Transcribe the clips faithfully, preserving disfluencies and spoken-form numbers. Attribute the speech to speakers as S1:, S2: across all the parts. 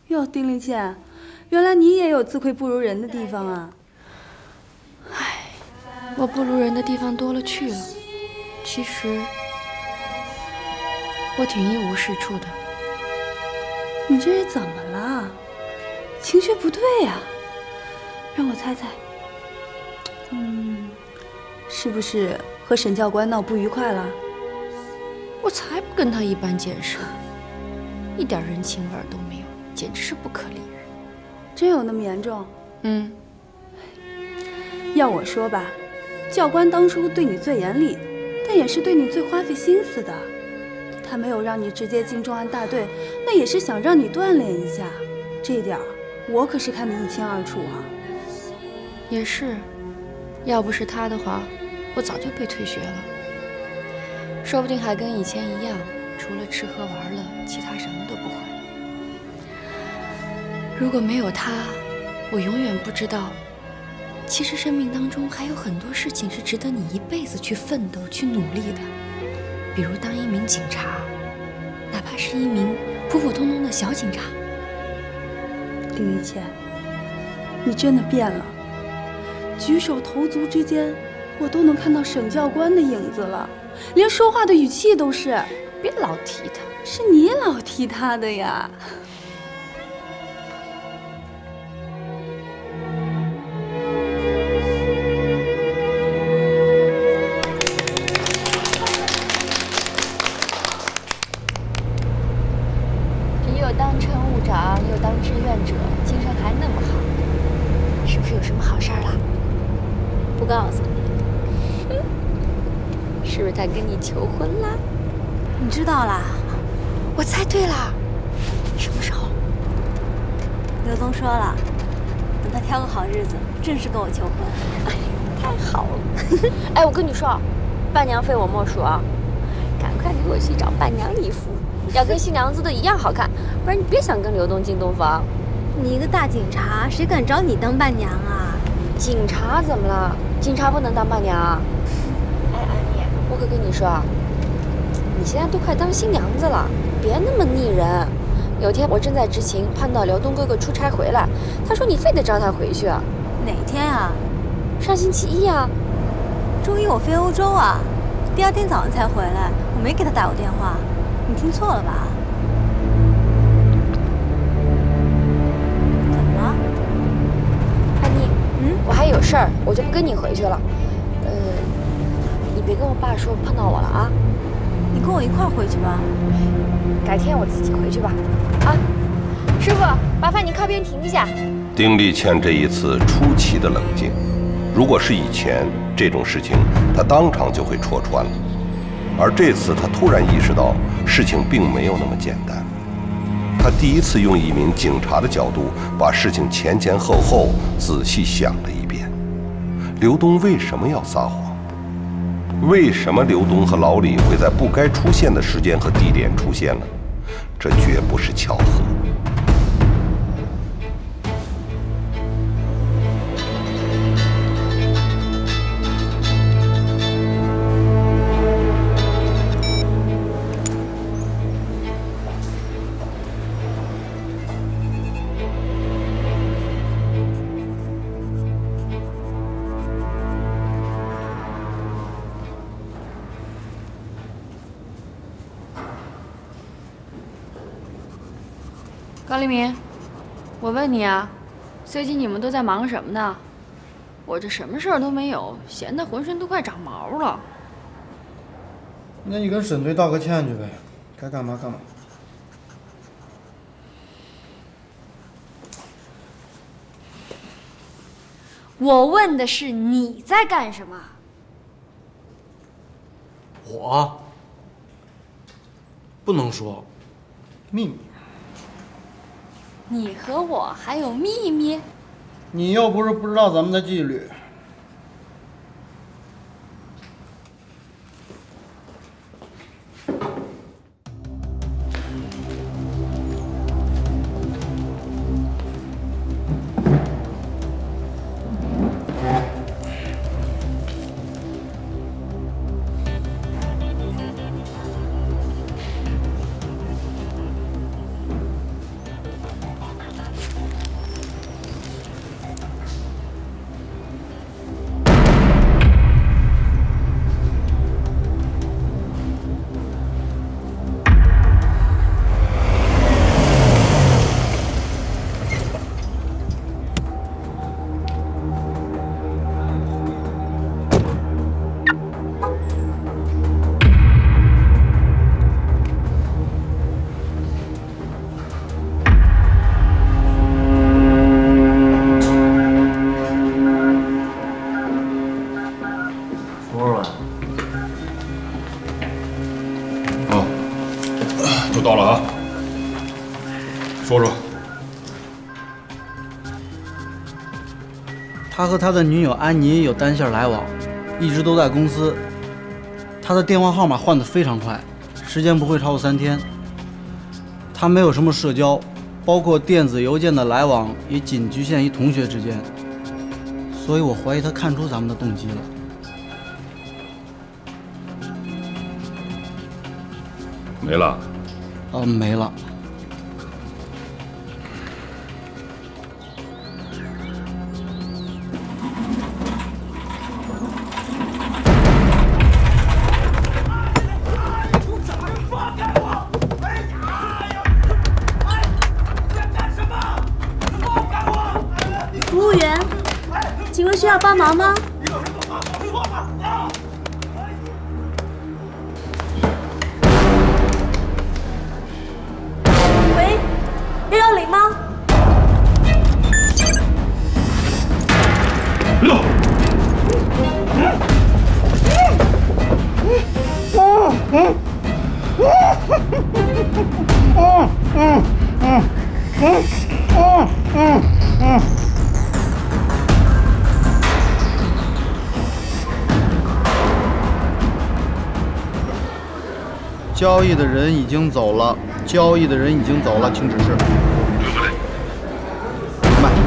S1: 哟，丁丽倩，原来你也有自愧不如人的地方啊！
S2: 唉，我不如人的地方多了去了。其实我挺一无是处的。
S1: 你这是怎么了？情绪不对呀、啊！让我猜猜，嗯，是不是和沈教官闹不愉快了？
S2: 我才不跟他一般见识，一点人情味都没有，简直是不可理喻。
S1: 真有那么严重？
S2: 嗯。
S1: 要我说吧，教官当初对你最严厉，但也是对你最花费心思的。他没有让你直接进重案大队，那也是想让你锻炼一下。这一点我可是看得一清二楚啊。
S2: 也是，要不是他的话，我早就被退学了。说不定还跟以前一样，除了吃喝玩乐，其他什么都不会。如果没有他，我永远不知道，其实生命当中还有很多事情是值得你一辈子去奋斗、去努力的。比如当一名警察，哪怕是一名普普通通的小警察。
S1: 丁丽倩，你真的变了，举手投足之间，我都能看到沈教官的影子了，连说话的语气都是。
S2: 别老提他，
S1: 是你老提他的呀。
S2: 又当乘务长，又当志愿者，精神还那么好，是不是有什么好事儿啦？不告诉你。哼，是不是他跟你求婚啦？
S3: 你知道啦？
S2: 我猜对了。什么时候？
S3: 刘东说了，等他挑个好日子，正式跟我求婚。
S2: 哎，太好了。哎，我跟你说，伴娘费我莫属啊！赶快给我去找伴娘礼服。要跟新娘子的一样好看，不然你别想跟刘东进洞房。
S3: 你一个大警察，谁敢找你当伴娘啊？
S2: 警察怎么了？警察不能当伴娘啊？哎，安妮，我可跟你说啊，你现在都快当新娘子了，别那么腻人。有天我正在执勤，碰到刘东哥哥出差回来，他说你非得招他回去。
S3: 哪天啊？
S2: 上星期一啊。
S3: 周一我飞欧洲啊，第二天早上才回来，我没给他打过电话。你听错了吧？怎么了，
S2: 安妮？
S3: 嗯，
S2: 我还有事儿，我就不跟你回去了。呃，你别跟我爸说碰到我了啊。
S3: 你跟我一块儿回去吧。
S2: 改天我自己回去吧。啊，师傅，麻烦你靠边停一下。
S4: 丁丽倩这一次出奇的冷静，如果是以前这种事情，她当场就会戳穿了。而这次他突然意识到事情并没有那么简单，他第一次用一名警察的角度把事情前前后后仔细想了一遍。刘东为什么要撒谎？为什么刘东和老李会在不该出现的时间和地点出现了？这绝不是巧合。
S2: 高黎明，我问你啊，最近你们都在忙什么呢？我这什么事儿都没有，闲得浑身都快长毛了。
S5: 那你跟沈队道个歉去呗，该干嘛干嘛。
S3: 我问的是你在干什么？
S5: 我不能说，秘密。
S3: 你和我还有秘密？
S5: 你又不是不知道咱们的纪律。
S6: 说说。
S5: 他和他的女友安妮有单线来往，一直都在公司。他的电话号码换得非常快，时间不会超过三天。他没有什么社交，包括电子邮件的来往也仅局限于同学之间。所以我怀疑他看出咱们的动机了。
S6: 没了。
S5: 呃，没了。
S1: 服务员，请问需要帮忙吗？
S3: 喂，幺幺零吗？
S6: 六。
S5: 交易的人已经走了，交易的人已经走了，请指示。明白。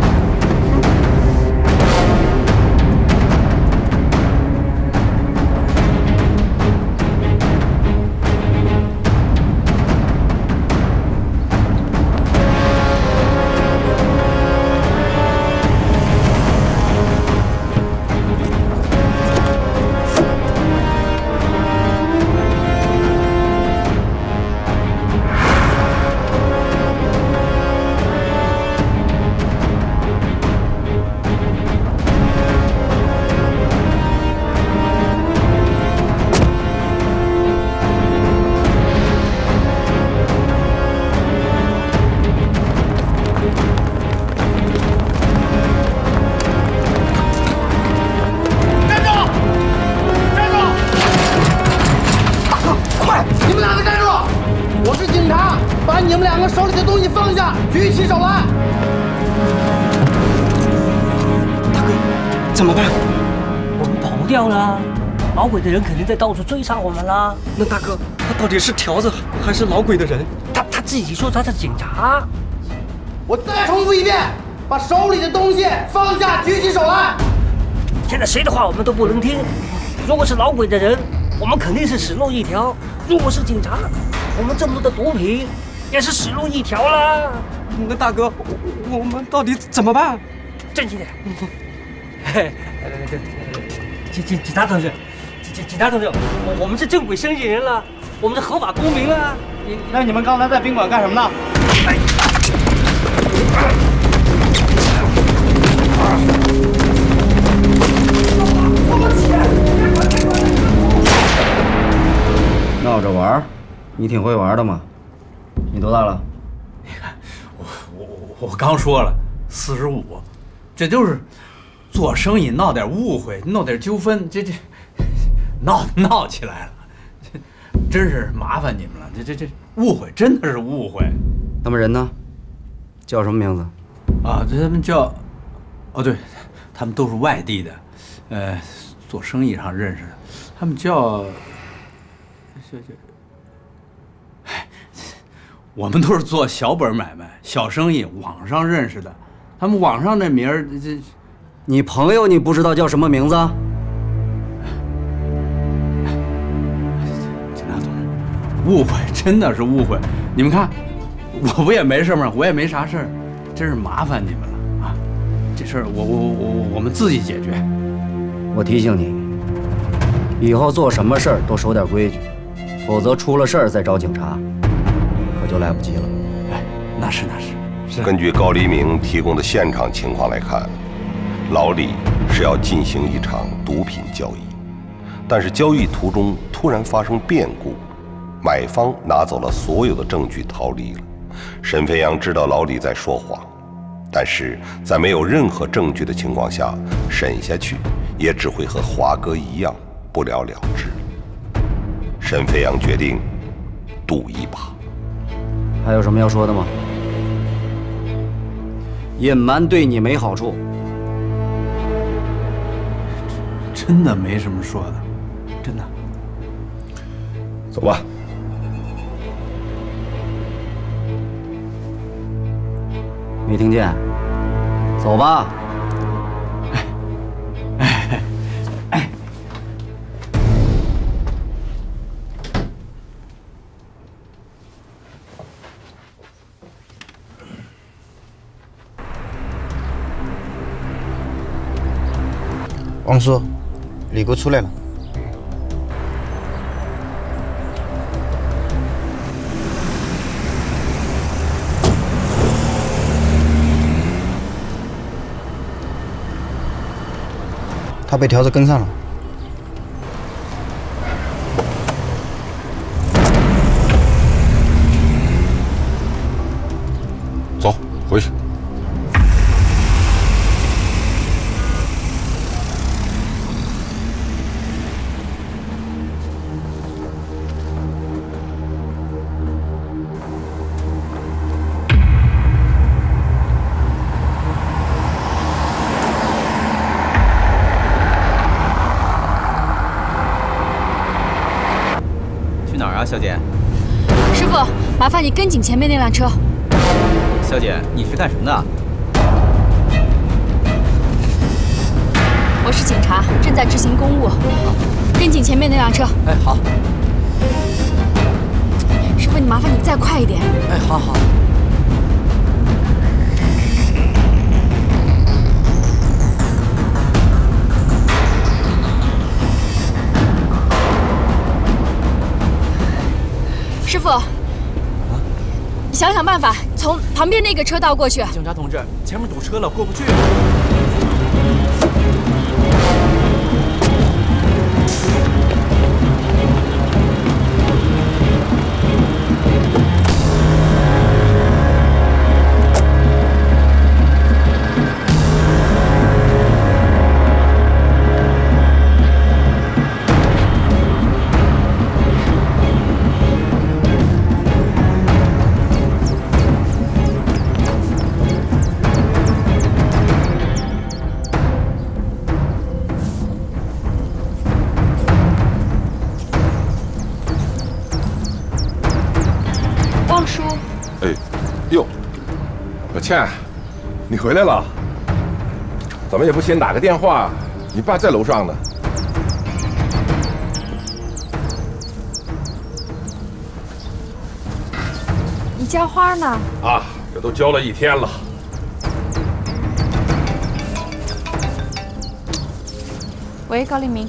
S7: 怎么办？我们跑不掉了，老鬼的人肯定在到处追杀我们啦。
S8: 那大哥，他到底是条子还是老鬼的人？
S7: 他他自己说他是警察。
S9: 我再重复一遍，把手里的东西放下，举起手来。
S7: 现在谁的话我们都不能听。如果是老鬼的人，我们肯定是死路一条；如果是警察，我们这么多的毒品也是死路一条啦。
S8: 那大哥，我我们到底怎么办？
S7: 正经点。嘿，警警警察同志，警警察同志，我我们是正轨申请人了，我们是合法公民了。
S5: 那你们刚才在宾馆干什么呢？哎
S10: 闹着玩？你挺会玩的嘛。你多大了？
S11: 你看，我我我刚说了，四十五，这就是做生意闹点误会，闹点纠纷，这这闹闹起来了，这真是麻烦你们了。这这这误会真的是误会。
S10: 他们人呢？叫什么名字？
S11: 啊，他们叫，哦对，他们都是外地的，呃，做生意上认识的，他们叫，这这。我们都是做小本买卖、小生意，网上认识的。他们网上那名儿，这，
S10: 你朋友你不知道叫什么名字？
S11: 警察同志，误会真的是误会。你们看，我不也没事吗？我也没啥事儿，真是麻烦你们了啊！这事儿我我我我们自己解决。
S10: 我提醒你，以后做什么事儿都守点规矩，否则出了事儿再找警察。可就来不及了。
S11: 哎，那是那是。
S4: 根据高黎明提供的现场情况来看，老李是要进行一场毒品交易，但是交易途中突然发生变故，买方拿走了所有的证据逃离了。沈飞扬知道老李在说谎，但是在没有任何证据的情况下审下去，也只会和华哥一样不了了之。沈飞扬决定赌一把。
S10: 还有什么要说的吗？ 隐瞒对你没好处。
S11: 真的没什么说的，真的。
S4: 走吧。
S10: 没听见？走吧。
S11: 哎哎。
S9: 王叔，李姑出来了。他被条子跟上了。
S4: 走，回去。
S12: 小姐，
S2: 师傅，麻烦你跟紧前面那辆车。
S12: 小姐，你是干什么的？
S2: 我是警察，正在执行公务。跟紧前面那辆车。
S12: 哎，好。
S2: 师傅，你麻烦你再快一点。
S12: 哎，好好。
S2: 师傅，你想想办法，从旁边那个车道过去。
S12: 警察同志，前面堵车了，过不去。
S4: 倩，你回来了？怎么也不先打个电话？你爸在楼上呢。
S2: 你浇花呢？
S4: 啊，这都浇了一天了。
S2: 喂，高立明，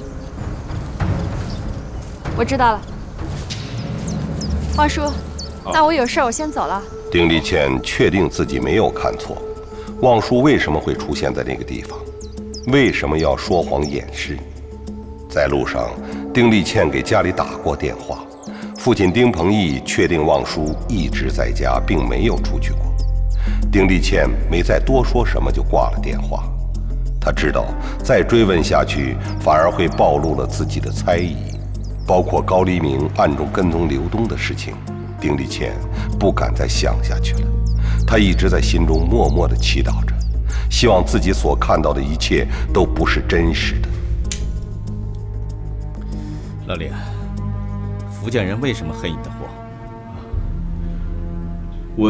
S2: 我知道了。汪叔，那我有事，我先走了。
S4: 丁丽倩确定自己没有看错，望舒为什么会出现在那个地方？为什么要说谎掩饰？在路上，丁丽倩给家里打过电话，父亲丁鹏毅确定望舒一直在家，并没有出去过。丁丽倩没再多说什么，就挂了电话。他知道再追问下去，反而会暴露了自己的猜疑，包括高黎明暗中跟踪刘东的事情。丁丽倩不敢再想下去了，她一直在心中默默地祈祷着，希望自己所看到的一切都不是真实的。
S12: 老李，福建人为什么黑你的货？
S11: 我，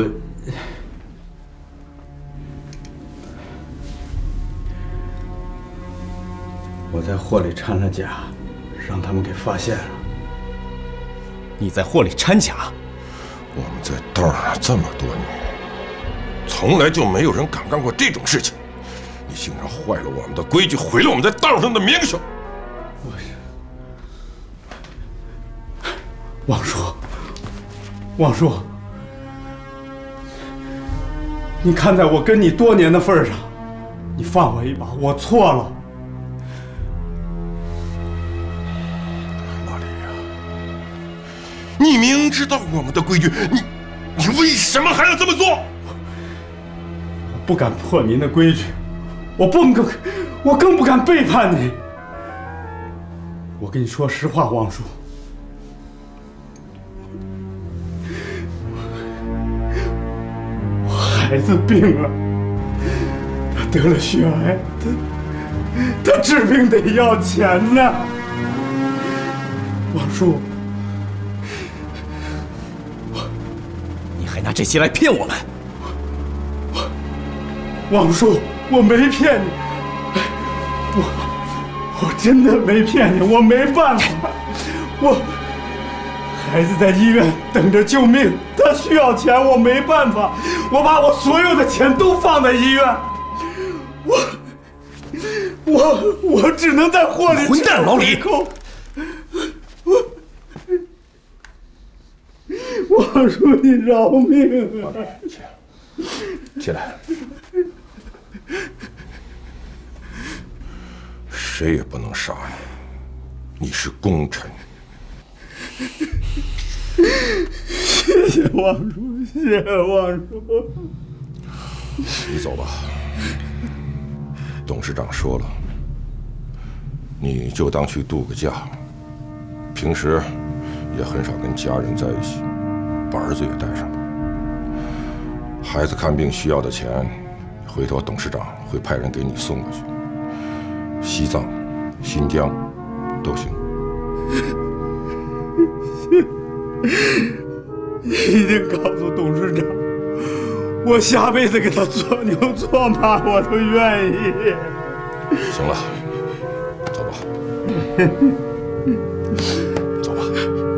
S11: 我在货里掺了假，让他们给发现了。
S12: 你在货里掺假？
S4: 我们在道上这么多年，从来就没有人敢干过这种事情。你竟然坏了我们的规矩，毁了我们在道上的名声。
S11: 我是王叔，王叔，你看在我跟你多年的份上，你放我一把，我错了。
S4: 你明知道我们的规矩，你你为什么还要这么做？
S11: 我不敢破您的规矩，我不更，我更不敢背叛你。我跟你说实话，王叔，我孩子病了，
S13: 得了血癌，他他治病得要钱呢。王叔，
S12: 你还拿这些来骗我们？
S13: 我，王叔，我没骗你，我我真的没骗你，我没办法，我孩子在医院等着救命，他需要钱，我没办法，我把我所有的钱都放在医院，我我我只能在货里。
S12: 混蛋老李！
S13: 我王叔，你饶命啊！
S4: 起来。谁也不能杀你，你是功臣。
S13: 谢谢王叔，谢谢王叔。
S4: 你走吧。董事长说了，你就当去度个假，平时也很少跟家人在一起，把儿子也带上吧。孩子看病需要的钱，回头董事长会派人给你送过去。西藏、新疆都行。
S13: 你一定告诉董事长，我下辈子给他做牛做马，我都愿意。
S4: 行了，走吧。走吧。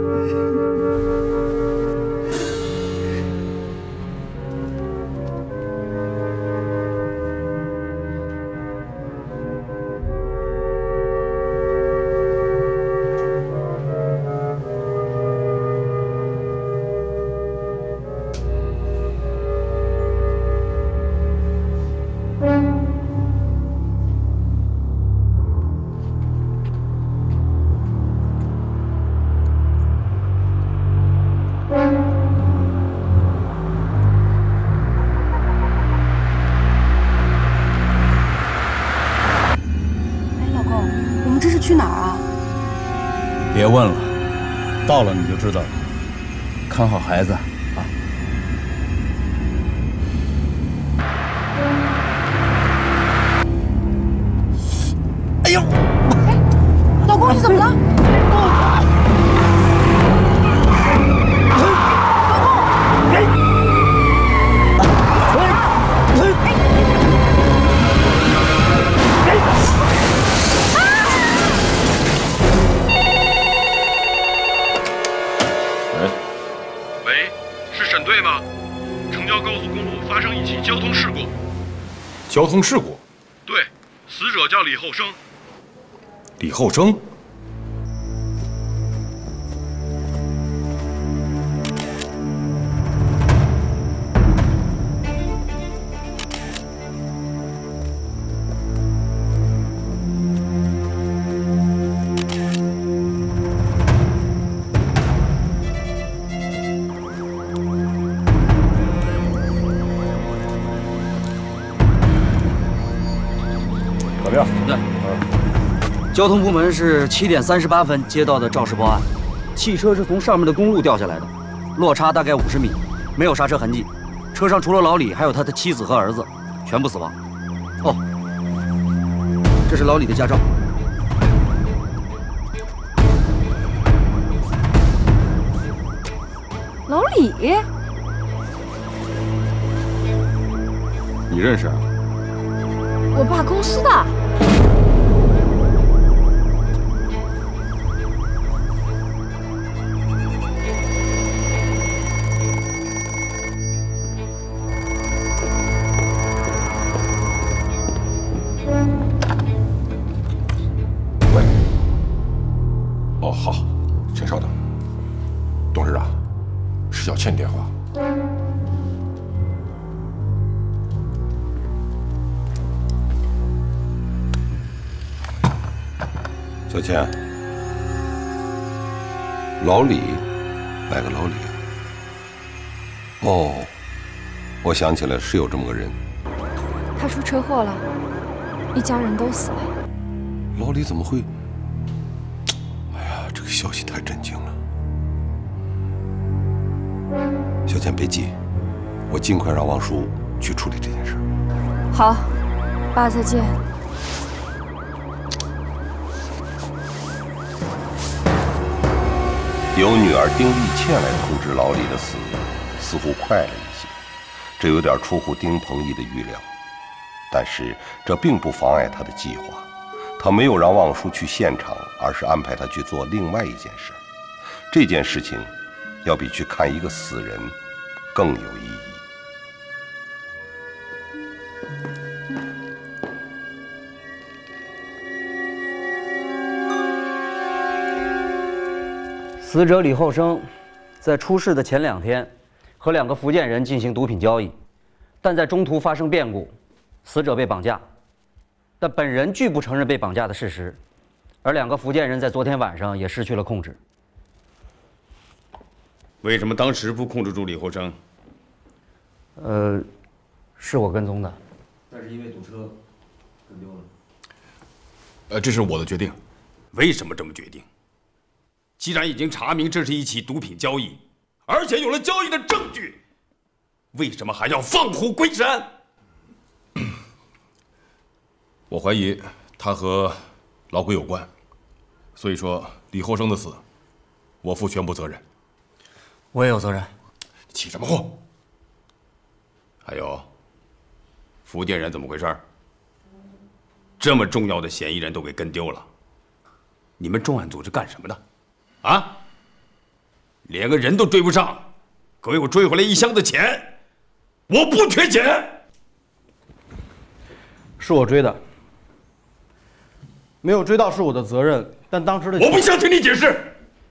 S11: 别问了，到了你就知道了。看好孩子啊！
S2: 哎呦，老公，你怎么了？
S14: 对吗？城郊高速公路发生一起交通事故。
S4: 交通事故？
S14: 对，死者叫李厚生。
S4: 李厚生？
S10: 怎么样？对，交通部门是七点三十八分接到的肇事报案，汽车是从上面的公路掉下来的，落差大概五十米，没有刹车痕迹。车上除了老李，还有他的妻子和儿子，全部死亡。哦，这是老李的驾照。
S2: 老李，
S4: 你认识啊？
S2: 我爸公司的。
S4: 喂。哦，好，请稍等。董事长，是小倩电话。小倩，老李，哪个老李啊？哦，我想起来是有这么个人。
S2: 他出车祸了，一家人都死了。
S4: 老李怎么会？哎呀，这个消息太震惊了。小倩别急，我尽快让王叔去处理这件事。
S2: 好， 爸，再见。
S4: 由女儿丁丽倩来通知老李的死，似乎快了一些，这有点出乎丁鹏毅的预料。但是这并不妨碍他的计划，他没有让望舒去现场，而是安排他去做另外一件事。这件事情要比去看一个死人更有意义。
S10: 死者李厚生在出事的前两天和两个福建人进行毒品交易，但在中途发生变故，死者被绑架，但本人拒不承认被绑架的事实，而两个福建人在昨天晚上也失去了控制。
S6: 为什么当时不控制住李厚生？
S10: 呃，是我跟踪的，
S5: 但是因为堵车跟丢了。
S6: 呃，这是我的决定。为什么这么决定？既然已经查明这是一起毒品交易，而且有了交易的证据，为什么还要放虎归山？我怀疑他和老鬼有关，所以说李厚生的死，我负全部责任。
S5: 我也有责任。
S6: 起什么哄？还有，福建人怎么回事？这么重要的嫌疑人都给跟丢了，你们重案组是干什么的？啊！连个人都追不上，可为我追回来一箱子钱，我不缺钱。
S5: 是我追的，没有追到是我的责任，但当时的
S6: 我不想听你解释。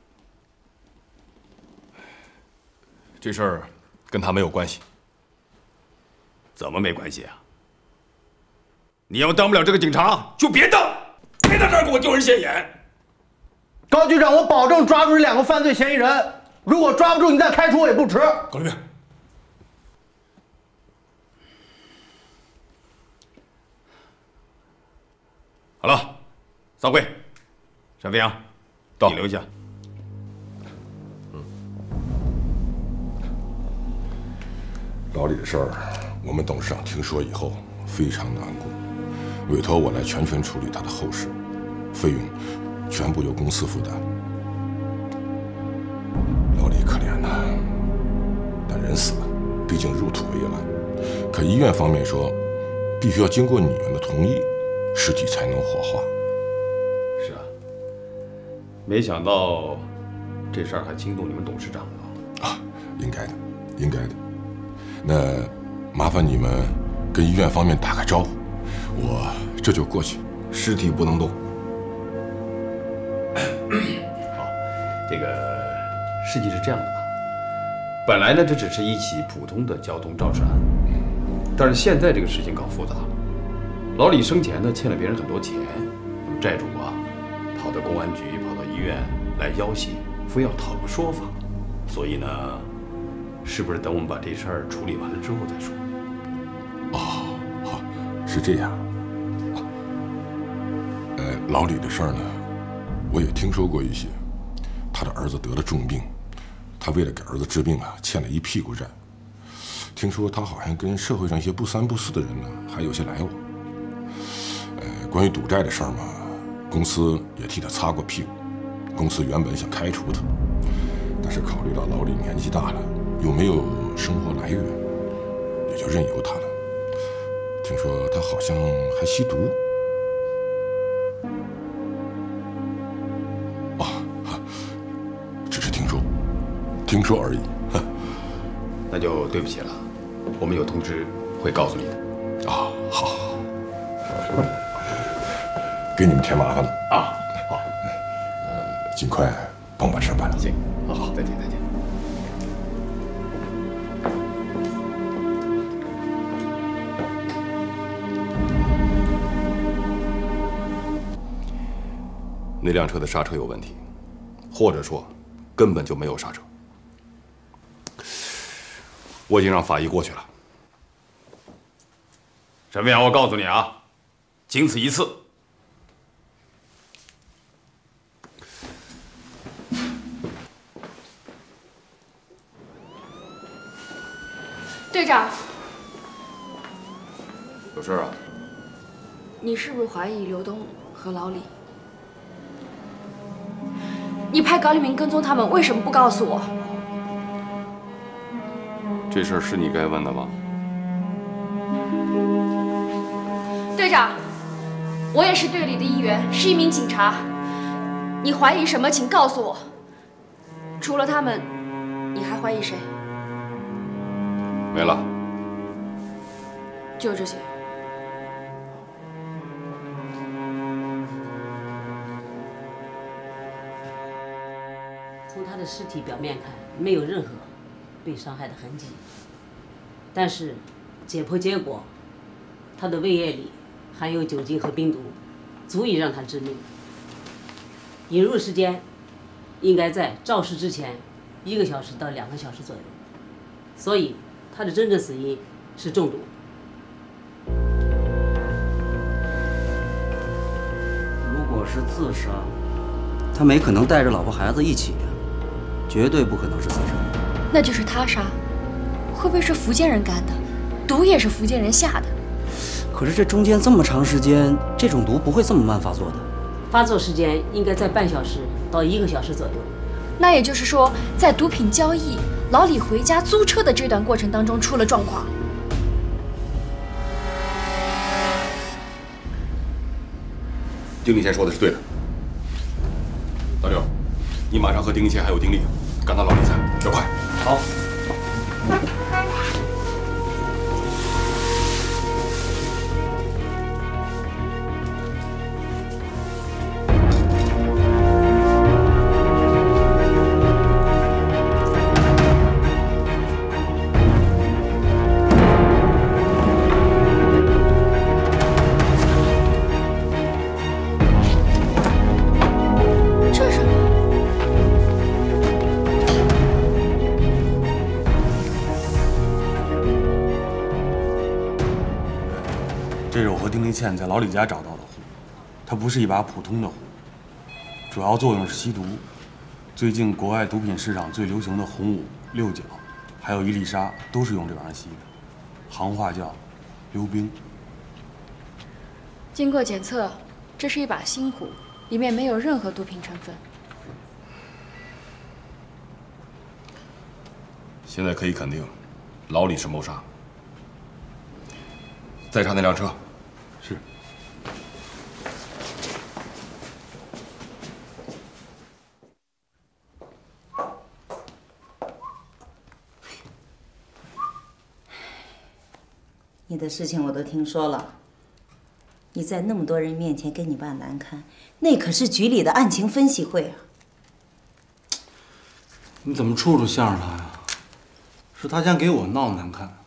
S6: 这事儿跟他没有关系。怎么没关系啊？你要当不了这个警察，就别当，别在这儿给我丢人现眼。
S9: 高局长，我保证抓住这两个犯罪嫌疑人。如果抓不住，你再开除我也不迟。
S6: 高立明，好了，散会。沈飞扬，到，你留下。
S4: 嗯。老李的事儿，我们董事长听说以后非常难过，委托我来全权处理他的后事，费用全部由公司负担。老李可怜呐，但人死了，毕竟入土为安。可医院方面说，必须要经过你们的同意，尸体才能火化。
S6: 是啊，没想到这事儿还惊动你们董事长了。
S4: 啊，应该的，应该的。那麻烦你们跟医院方面打个招呼，我这就过去。尸体不能动。
S6: 好，这个事情是这样的啊，本来呢这只是一起普通的交通肇事案，但是现在这个事情搞复杂了。老李生前呢欠了别人很多钱，那么债主啊跑到公安局、跑到医院来要挟，非要讨个说法，所以呢，是不是等我们把这事儿处理完了之后再说？
S4: 哦，好，是这样。呃，老李的事儿呢，我也听说过一些。他的儿子得了重病，他为了给儿子治病啊，欠了一屁股债。听说他好像跟社会上一些不三不四的人呢，还有些来往。呃，关于赌债的事儿嘛，公司也替他擦过屁股。公司原本想开除他，但是考虑到老李年纪大了，又没有生活来源，也就任由他了。听说他好像还吸毒。听说而已，
S6: 那就对不起了，我们有通知会告诉你的。
S4: 啊，好，好，给你们添麻烦了
S6: 啊。好，
S4: 呃，尽快帮我把事办了。
S6: 行，好好，再见，再见。
S4: 那辆车的刹车有问题，或者说根本就没有刹车。我已经让法医过去了。
S6: 沈飞扬，我告诉你啊，仅此一次。
S15: 队长，
S6: 有事啊？
S2: 你是不是怀疑刘东和老李？你派高立明跟踪他们，为什么不告诉我？
S6: 这事儿是你该问的吗？
S2: 队长，我也是队里的一员，是一名警察。你怀疑什么？请告诉我。除了他们，你还怀疑谁？
S6: 没了。
S2: 就这些。
S15: 从他的尸体表面看，没有任何被伤害的痕迹。但是，解剖结果，他的胃液里含有酒精和冰毒，足以让他致命。引入时间应该在肇事之前一个小时到两个小时左右，所以他的真正死因是中毒。
S10: 如果是自杀，他没可能带着老婆孩子一起呀，绝对不可能是自杀。
S2: 那就是他杀，会不会是福建人干的？毒也是福建人下的。
S10: 可是这中间这么长时间，这种毒不会这么慢发作的。
S15: 发作时间应该在半小时到一个小时左右。
S2: 那也就是说，在毒品交易、老李回家租车的这段过程当中出了状况。
S4: 丁立宪说的是对的。老刘，你马上和丁立宪还有丁力赶到老李家，要快。
S10: 好。
S16: 这是我和丁立宪在老李家找到的壶，它不是一把普通的壶，主要作用是吸毒。最近国外毒品市场最流行的红五、六角，还有伊丽莎，都是用这玩意儿吸的，行话叫溜冰。
S2: 经过检测，这是一把新壶，里面没有任何毒品成分。
S4: 现在可以肯定，老李是谋杀。再查那辆车。
S16: 是。
S17: 你的事情我都听说了，你在那么多人面前跟你爸难堪，那可是局里的案情分析会啊。
S5: 你怎么处处向着他呀？是他先给我闹难看。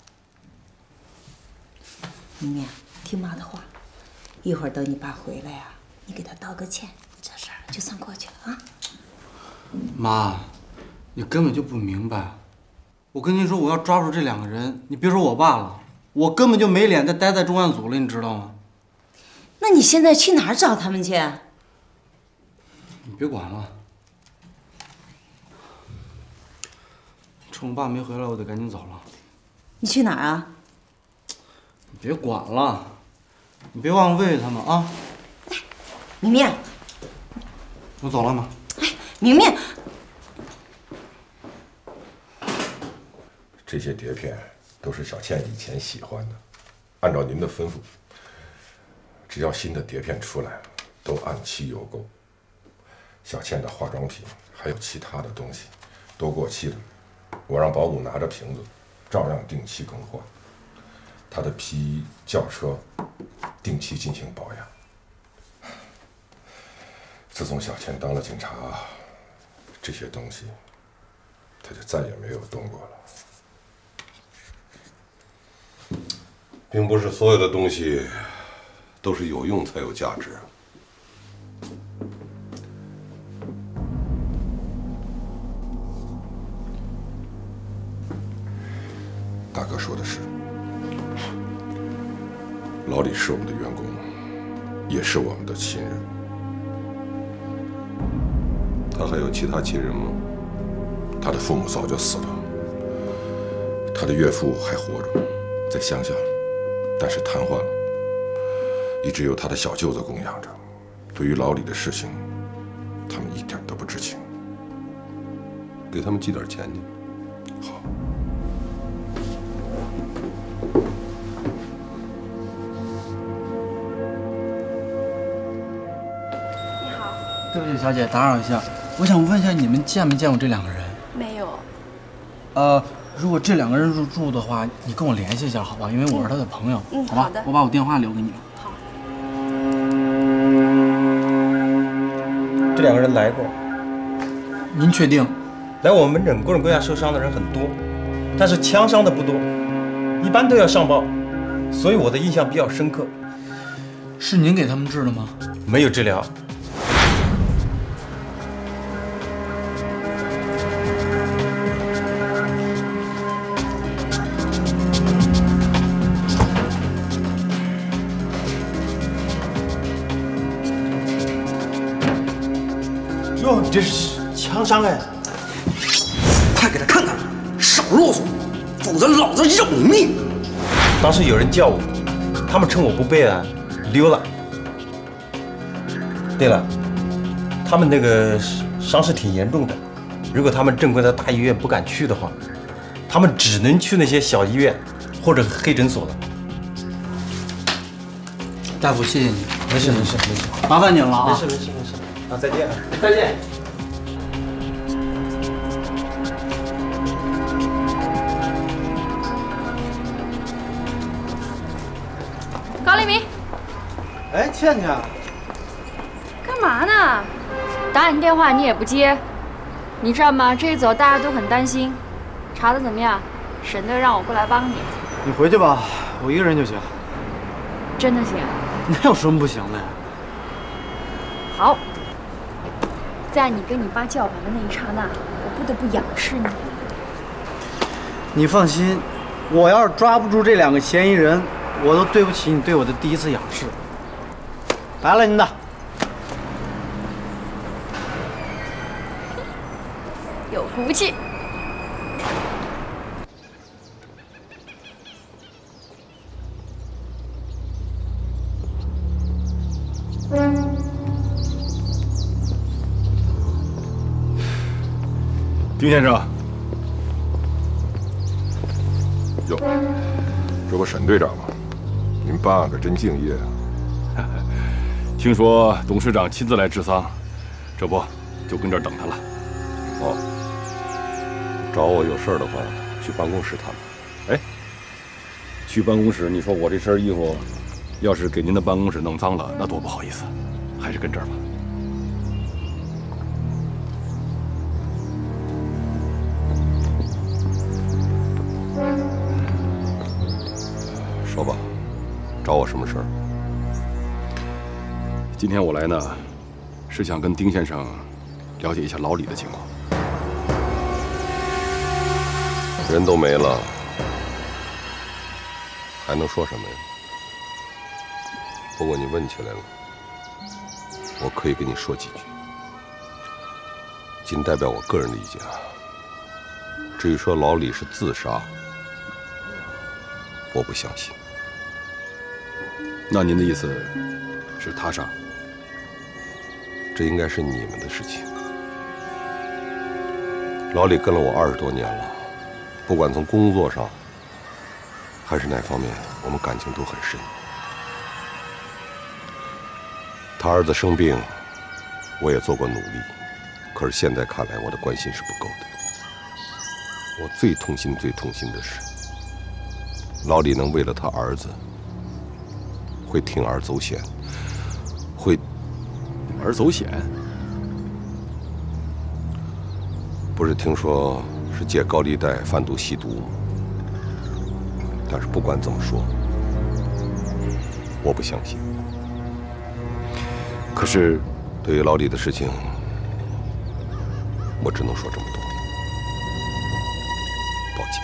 S17: 明明，听妈的话，一会儿等你爸回来呀、啊，你给他道个歉，这事儿就算过去了啊。
S5: 妈，你根本就不明白。我跟您说，我要抓住这两个人，你别说我爸了，我根本就没脸再待在重案组了，你知道吗？
S17: 那你现在去哪儿找他们去？
S5: 你别管了。趁我爸没回来，我得赶紧走了。
S17: 你去哪儿啊？
S5: 你别管了，你别忘了喂他们啊。
S17: 哎，明明，
S5: 我走了妈。
S17: 哎，明明，
S4: 这些碟片都是小倩以前喜欢的，按照您的吩咐，只要新的碟片出来了，都按期邮购。小倩的化妆品还有其他的东西都过期了。我让保姆拿着瓶子，照样定期更换。他的皮衣、轿车，定期进行保养。自从小倩当了警察，这些东西他就再也没有动过了。并不是所有的东西都是有用才有价值。大哥说的是，老李是我们的员工，也是我们的亲人。他还有其他亲人吗？他的父母早就死了，他的岳父还活着，在乡下，但是瘫痪了。
S18: 一直由他的小舅子供养着。对于老李的事情，他们一点都不知情。
S4: 给他们寄点钱去。
S18: 好。
S1: 你好。
S5: 对不起，小姐，打扰一下，我想问一下，你们见没见过这两个人？
S1: 没有。
S5: 呃，如果这两个人入住的话，你跟我联系一下，好吧？因为我是他的朋友。
S1: 嗯，
S5: 好吧。
S1: 好的。
S5: 我把我电话留给你们。
S1: 好。
S19: 这两个人来过。
S5: 您确定？
S19: 来我们门诊各种各样受伤的人很多，但是枪伤的不多，一般都要上报，所以我的印象比较深刻。
S5: 是您给他们治的吗？
S19: 没有治疗。哟，你这是枪伤哎！
S7: 快给他看看，少啰嗦，否则老子要你命！
S19: 当时有人叫我，他们趁我不备啊，溜了。对了，他们那个伤势挺严重的，如果他们正规的大医院不敢去的话，他们只能去那些小医院或者黑诊所了。
S5: 大夫，谢谢你。
S19: 没事没事没事，
S5: 麻烦您了啊！
S19: 没事没事没事，啊，再见。
S5: 再见。
S2: 高立明，
S5: 哎，倩倩，
S2: 干嘛呢？打你电话你也不接，你知道吗？这一走大家都很担心。查的怎么样？省得让我过来帮你。
S5: 你回去吧，我一个人就行。
S2: 真的行？
S5: 哪有什么不行的呀？
S2: 好，在你跟你爸叫板的那一刹那，我不得不仰视你。
S5: 你放心，我要是抓不住这两个嫌疑人，我都对不起你对我的第一次仰视。来了您的。
S2: 有骨气。
S6: 丁先生，
S18: 哟，这不沈队长吗？您爸可真敬业啊！
S6: 听说董事长亲自来治丧，这不就跟这儿等他了。
S4: 哦，找我有事儿的话，去办公室谈吧。
S6: 哎，去办公室，你说我这身衣服，要是给您的办公室弄脏了，那多不好意思。还是跟这儿吧。
S4: 说吧，找我什么事儿？
S6: 今天我来呢，是想跟丁先生了解一下老李的情况。
S4: 人都没了，还能说什么呀？不过你问起来了，我可以跟你说几句，仅代表我个人的意见啊。至于说老李是自杀，我不相信。
S6: 那您的意思是他杀？
S4: 这应该是你们的事情。老李跟了我二十多年了，不管从工作上还是哪方面，我们感情都很深。他儿子生病，我也做过努力，可是现在看来，我的关心是不够的。我最痛心、最痛心的是，老李能为了他儿子，会铤而走险，会
S6: 铤而走险。
S4: 不是听说是借高利贷贩毒吸毒吗？但是不管怎么说，我不相信。
S6: 可是，
S4: 对于老李的事情，我只能说这么多。抱歉。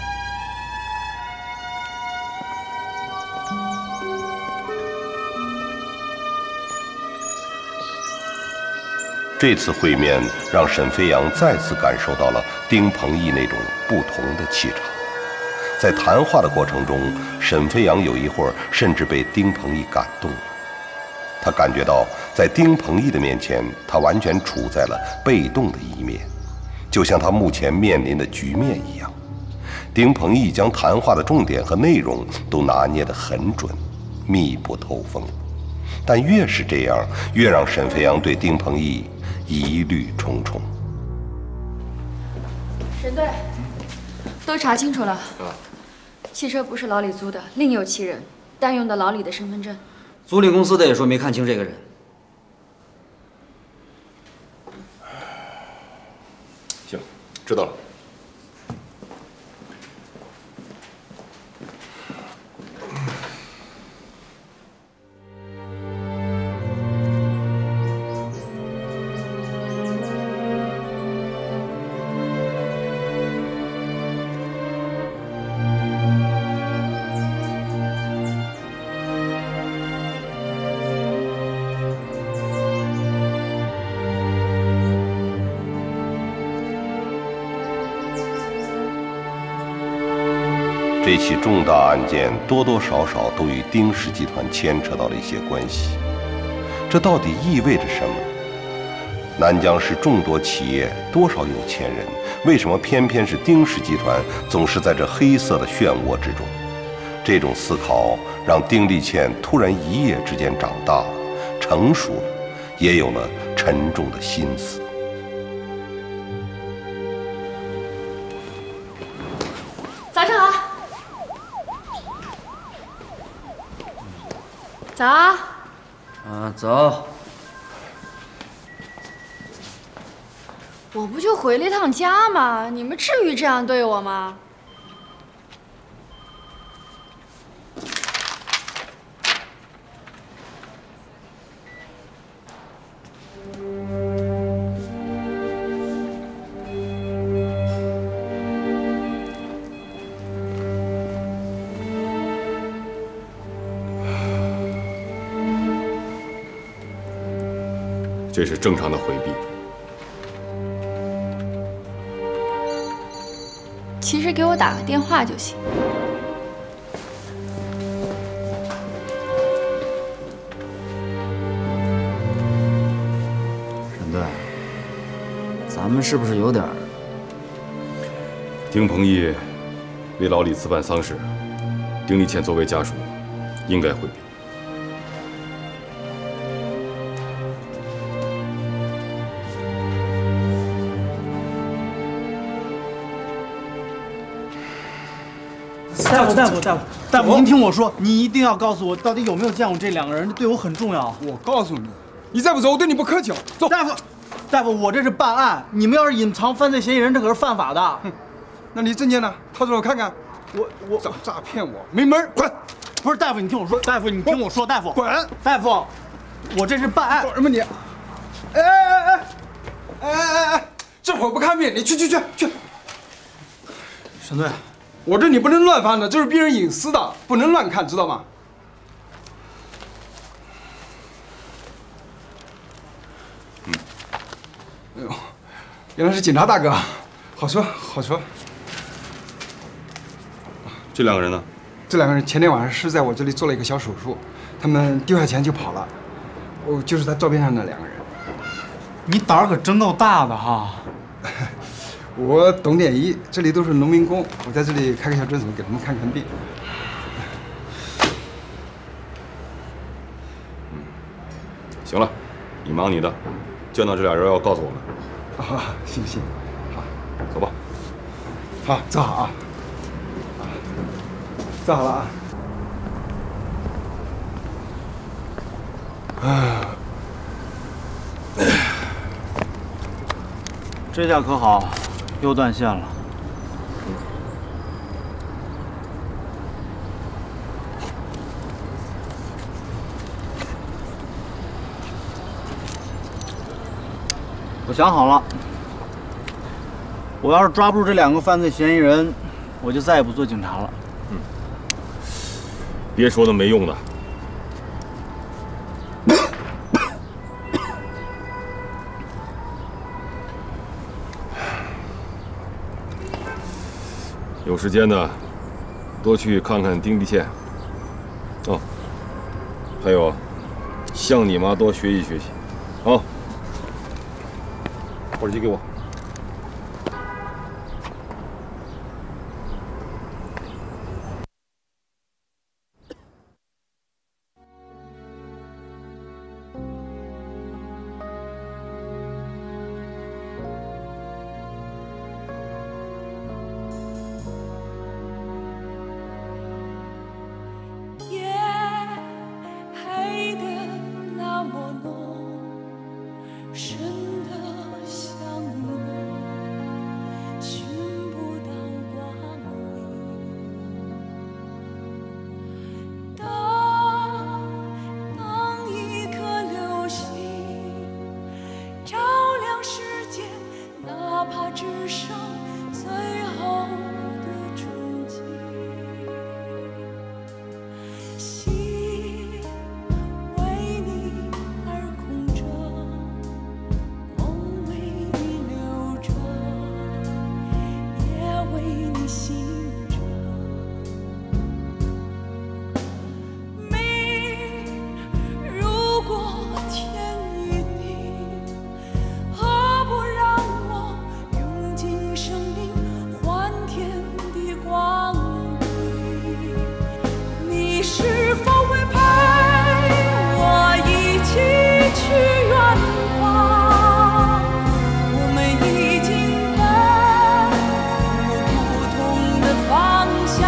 S4: 这次会面让沈飞扬再次感受到了丁鹏毅那种不同的气场。在谈话的过程中，沈飞扬有一会儿甚至被丁鹏毅感动了。 他感觉到在丁鹏毅的面前，他完全处在了被动的一面，就像他目前面临的局面一样。丁鹏毅将谈话的重点和内容都拿捏得很准，密不透风。但越是这样，越让沈飞扬对丁鹏毅疑虑重重。
S2: 沈队，都查清楚了。汽车不是老李租的，另有其人，单用的老李的身份证。
S10: 租赁公司的也说没看清这个人。
S18: 行，知道了。
S4: 这起重大案件多多少少都与丁氏集团牵扯到了一些关系，这到底意味着什么？南江市众多企业，多少有钱人，为什么偏偏是丁氏集团总是在这黑色的漩涡之中？这种思考让丁丽倩突然一夜之间长大了，成熟了，也有了沉重的心思。
S2: 早上好。早。
S10: 啊，早。
S2: 我不就回了一趟家吗？你们至于这样对我吗？
S18: 这是正常的回避。
S2: 其实给我打个电话就行。
S10: 沈队，咱们是不是有点……
S18: 丁鹏毅为老李自办丧事，丁丽倩作为家属，应该回避。
S5: 大夫，大夫，大夫，大夫，您听我说，你一定要告诉我，到底有没有见过这两个人？这对我很重要。
S8: 我告诉你，你再不走，我对你不客气。走，
S5: 大夫，大夫，我这是办案，你们要是隐藏犯罪嫌疑人，这可是犯法的。
S8: 哼，那你证件呢？掏出来我看看。
S5: 我我
S8: 诈诈骗我，没门，滚！
S5: 不是大夫，你听我说，大夫，你听我说，大夫，
S8: 滚！
S5: 大夫，我这是办案。
S8: 搞什么你？哎哎哎哎哎哎哎！这会儿不看病，你去去去去。
S5: 沈队。
S8: 我这里不能乱翻的，这是病人隐私的，不能乱看，知道吗？
S18: 嗯，
S8: 哎呦，原来是警察大哥，好说好说。
S18: 这两个人呢？
S8: 这两个人前天晚上是在我这里做了一个小手术，他们丢下钱就跑了。我就是他照片上那两个人。
S5: 你胆儿可真够大的哈！
S8: 我懂点医，这里都是农民工，我在这里开个小诊所，给他们看看病。
S18: 嗯，行了，你忙你的，见到这俩人要告诉我们。
S8: 啊，行行，好，
S18: 走吧。
S8: 好，坐好啊。坐好了啊。
S5: 啊，这下可好。又断线了。我想好了，我要是抓不住这两个犯罪嫌疑人，我就再也不做警察了。
S18: 嗯，别说那没用的。有时间呢，多去看看丁丽倩。哦，还有， 向你妈多学习学习，啊！手机给我。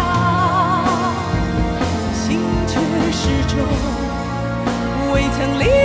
S20: 未曾离。